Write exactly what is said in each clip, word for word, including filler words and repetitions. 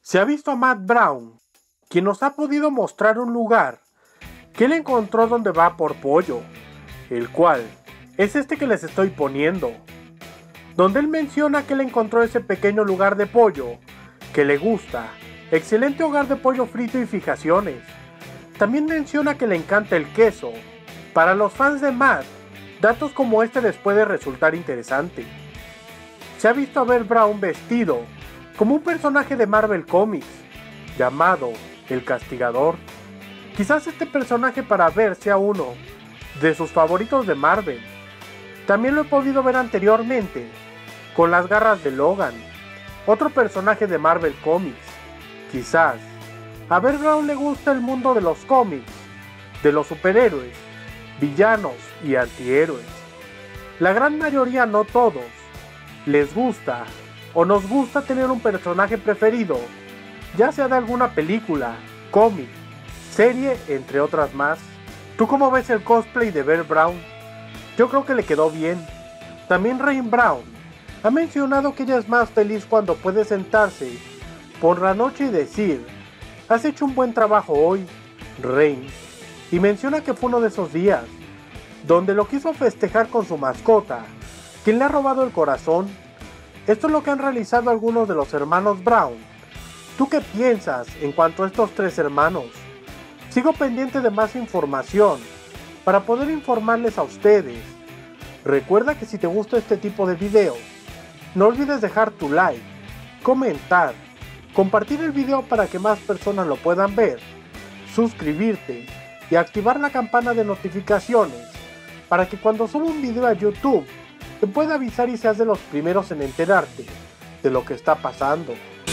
Se ha visto a Matt Brown, quien nos ha podido mostrar un lugar que él encontró donde va por pollo, el cual es este que les estoy poniendo, donde él menciona que él encontró ese pequeño lugar de pollo que le gusta, excelente hogar de pollo frito y fijaciones. También menciona que le encanta el queso. Para los fans de Matt, datos como este les puede resultar interesante. Se ha visto a ver Brown vestido como un personaje de Marvel Comics, llamado El Castigador. Quizás este personaje para ver sea uno de sus favoritos de Marvel. También lo he podido ver anteriormente con las garras de Logan, otro personaje de Marvel Comics. Quizás a ver Brown le gusta el mundo de los cómics, de los superhéroes, villanos y antihéroes. La gran mayoría, no todos, les gusta o nos gusta tener un personaje preferido, ya sea de alguna película, cómic, serie, entre otras más. ¿Tú cómo ves el cosplay de Bear Brown? Yo creo que le quedó bien. También Rain Brown ha mencionado que ella es más feliz cuando puede sentarse por la noche y decir: has hecho un buen trabajo hoy, Rain, y menciona que fue uno de esos días donde lo quiso festejar con su mascota, quien le ha robado el corazón. Esto es lo que han realizado algunos de los hermanos Brown. ¿Tú qué piensas en cuanto a estos tres hermanos? Sigo pendiente de más información para poder informarles a ustedes. Recuerda que si te gusta este tipo de videos, no olvides dejar tu like, comentar, compartir el video para que más personas lo puedan ver, suscribirte y activar la campana de notificaciones para que cuando suba un video a YouTube te pueda avisar y seas de los primeros en enterarte de lo que está pasando.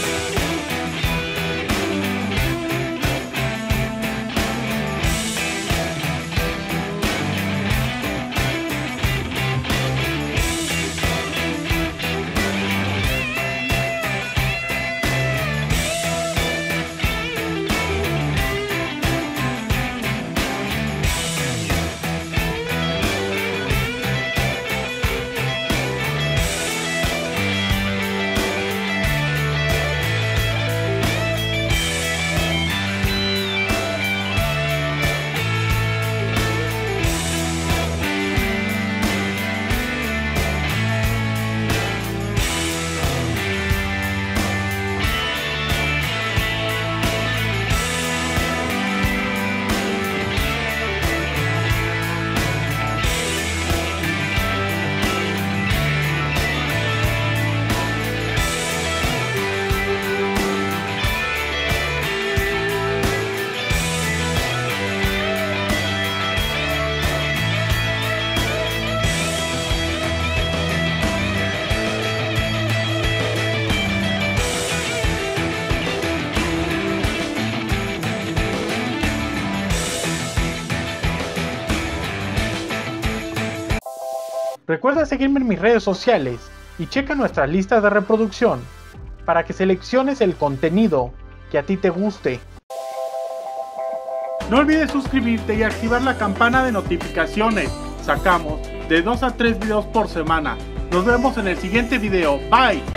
Recuerda seguirme en mis redes sociales y checa nuestras listas de reproducción para que selecciones el contenido que a ti te guste. No olvides suscribirte y activar la campana de notificaciones. Sacamos de dos a tres videos por semana. Nos vemos en el siguiente video. Bye.